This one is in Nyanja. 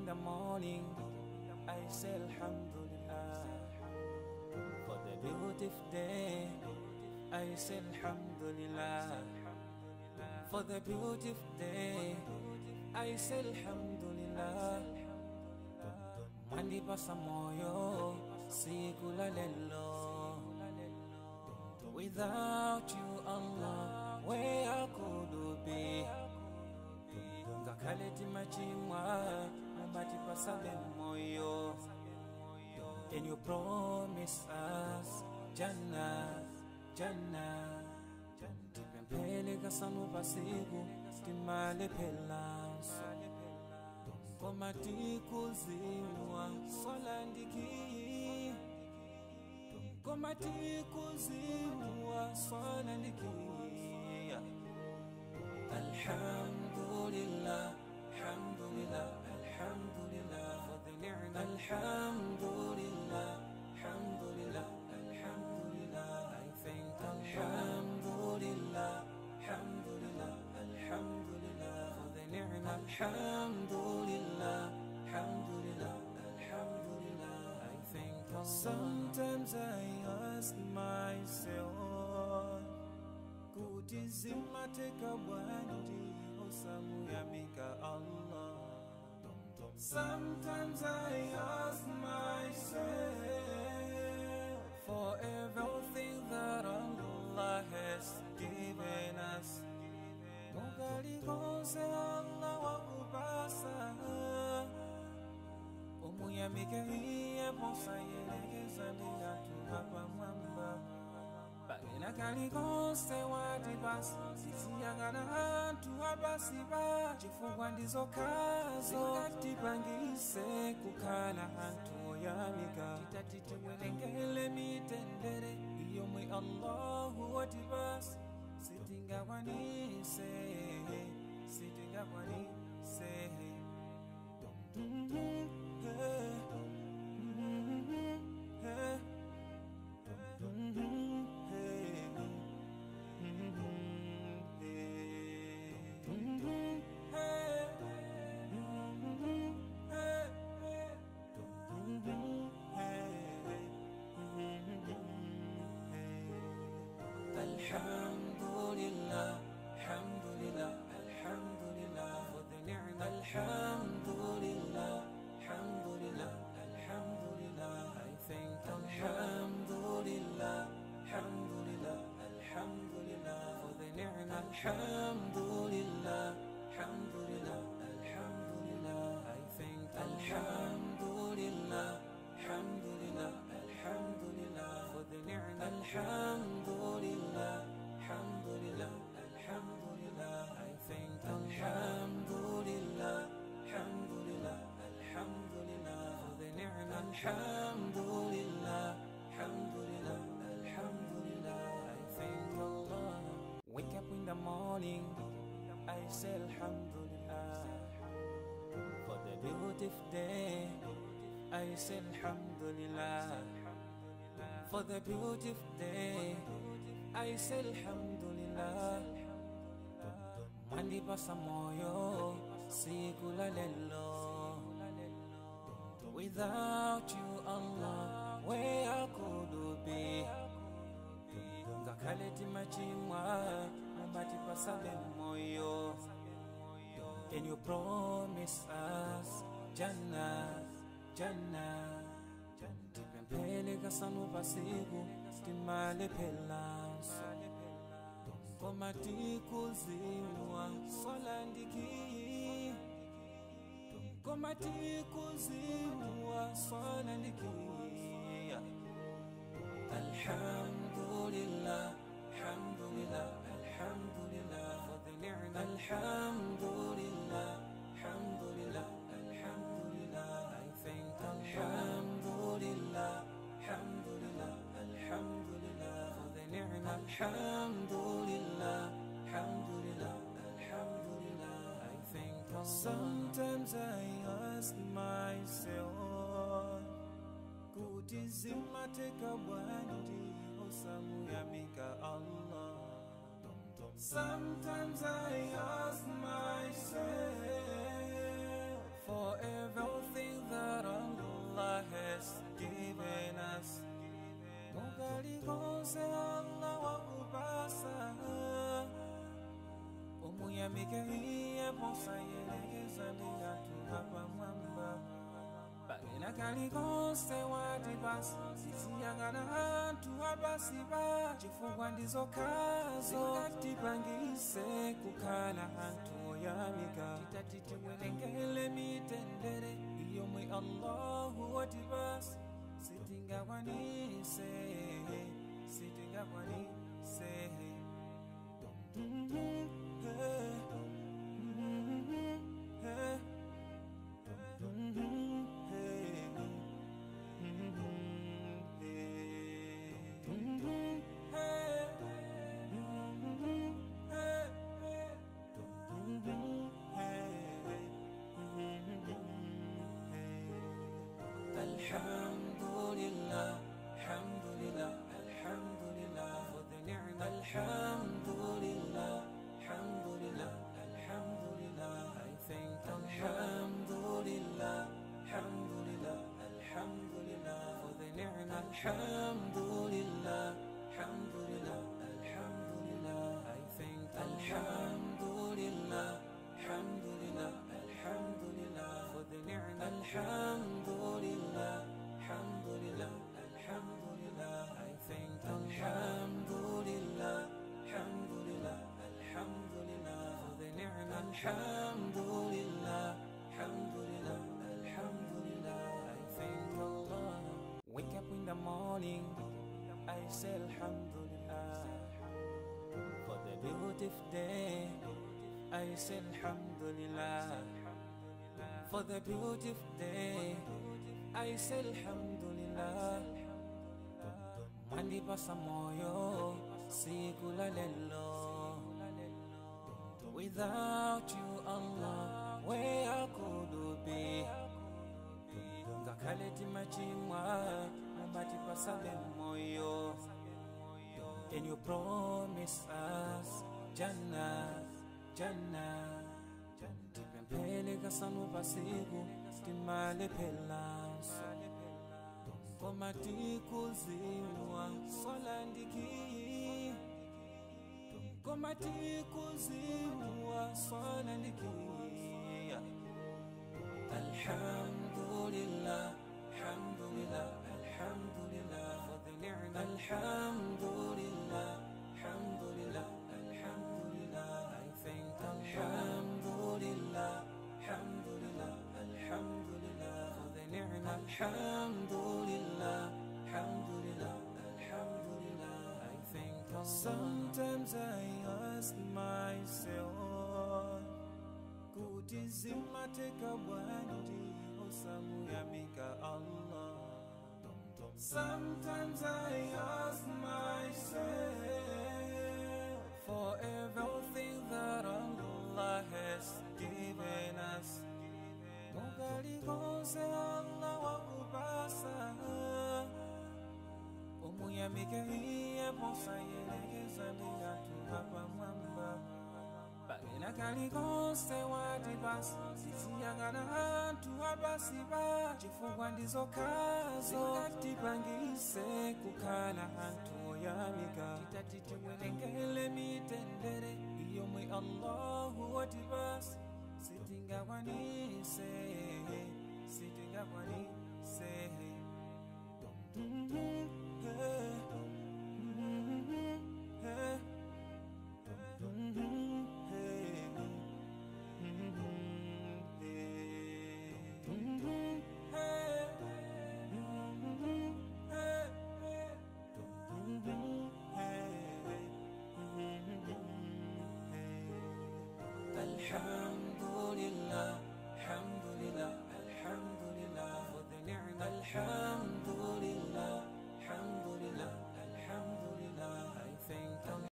the morning, I say Alhamdulillah. For the beautiful day, I say Alhamdulillah. For the beautiful day, I say Alhamdulillah. Mandi pasa moyo, sikula lelo. Without you, Allah, where could be? Ngakaleti machimwa, mabati pasabe moyo. And you promise us Jannah, Jannah. Tipempele kasanu pasiku, timale pelanso. Komati kuzimwa, solandiki. Komati kuzimwa, solandiki. Alhamdulillah, alhamdulillah, alhamdulillah for the ni'mah. Alhamdulillah, alhamdulillah, alhamdulillah. I thank Alhamdulillah, alhamdulillah, alhamdulillah for the ni'mah. Alhamdulillah, alhamdulillah, alhamdulillah. I thank Allah. Sometimes I ask myself, kutizima teka wandi osamu yamika Allah. Sometimes I ask myself for everything that Allah has given us. Mugali konse Allah wa kubasa. Omuyamika hiye posa yelekeza niyatu hapa mwamba. Bagina kali konse wadibasi, sisi yangana hantu abasiba. Chifungwa ndizo kazo, katipangise kukala hantu oyamika. Titatiti welengele mitendere, iyo mwe Allahu wadibasi. Sitinga wanise, sitinga wanise. Alhamdulillah, alhamdulillah, alhamdulillah for the ni'mah. Alhamdulillah, alhamdulillah, alhamdulillah. I thank Alhamdulillah, alhamdulillah, alhamdulillah for the ni'mah. Alhamdulillah, alhamdulillah, alhamdulillah. I thank Alhamdulillah, alhamdulillah, alhamdulillah for the ni'mah. Alhamdulillah, alhamdulillah, alhamdulillah. I thank Alhamdulillah, alhamdulillah, alhamdulillah for the ni'mah. Alhamdulillah, alhamdulillah, alhamdulillah. I thank Allah. Wake up in the morning, I say Alhamdulillah. For the beautiful day, I say Alhamdulillah. For the beautiful day, I say Alhamdulillah. Mandi pasa moyo, sikula lelo. Without you, Allah, where could be? Ngakaleti machimwa, mabati pasabe moyo. And you promise us Jannah, Jannah. Tipempele kasanu pasiku, timale pelanso. Komati kuzimwa, solandiki. Komati kuzimwa, solandiki. Alhamdulillah, alhamdulillah, alhamdulillah for the ni'mah. Alhamdulillah, alhamdulillah, alhamdulillah. I thank Alhamdulillah, alhamdulillah, alhamdulillah for the ni'mah. Alhamdulillah, alhamdulillah, alhamdulillah. I thank Allah. Sometimes I ask myself, kutizima teka wandi osamu yamika Allah. Sometimes I ask myself for everything posayelekeza ndi anthu apamwamba. Pangena kalikonse wati basi tiziyang'ana anthu apasipa, chifukwa ndizokhazo zingatipangitse kukhala anthu oyamika. Titati tiwerengele mitendere yomwe Allahu watipasa, sitingakwanise. Alhamdulillah, alhamdulillah, alhamdulillah for the ni'mah. Alhamdulillah, alhamdulillah, alhamdulillah. I thank Alhamdulillah, alhamdulillah, alhamdulillah for the ni'mah. Alhamdulillah, alhamdulillah, alhamdulillah. I thank Alhamdulillah, alhamdulillah, alhamdulillah for the ni'mah. Alhamdulillah, alhamdulillah, alhamdulillah. I thank Alhamdulillah, alhamdulillah, alhamdulillah for the ni'mah. Alhamdulillah, alhamdulillah, alhamdulillah. I thank Allah. Wake up in the morning, I say Alhamdulillah for the beautiful day. I say Alhamdulillah for the beautiful day. I say Alhamdulillah. Mandipasa moyo siku la lelo. Without you Allah, where I could be. Ngakaleti machimwa, mandipasa moyo. And you promise us Jannah, Jannah. Tipempele kasanu pasiku, timale pelanso. Komati kuziwa solandiki, komati kuziwa solandiki. Alhamdulillah, alhamdulillah, alhamdulillah for the ni'mah. Alhamdulillah, alhamdulillah, alhamdulillah. I thank Alhamdulillah, alhamdulillah, alhamdulillah for the ni'mah. Alhamdulillah, alhamdulillah, alhamdulillah. I thank Allah. Sometimes I ask myself, kutizima teka bwanji osamuyamika Allah. Sometimes I ask myself for everything that Allah has given us. Mugali konse Allah wakupasa, umuyamike hiye posayelekeza ndi anthu apamwamba. Pangena kalikonse watipasa, tiziyang'ana anthu apasipa, chifukwa ndizokhazo zingatipangitse kukhala anthu oyamika. Titati tiwerengele mitendere yomwe Allahu watipasa, sitingakwanise. Alhamdulillah.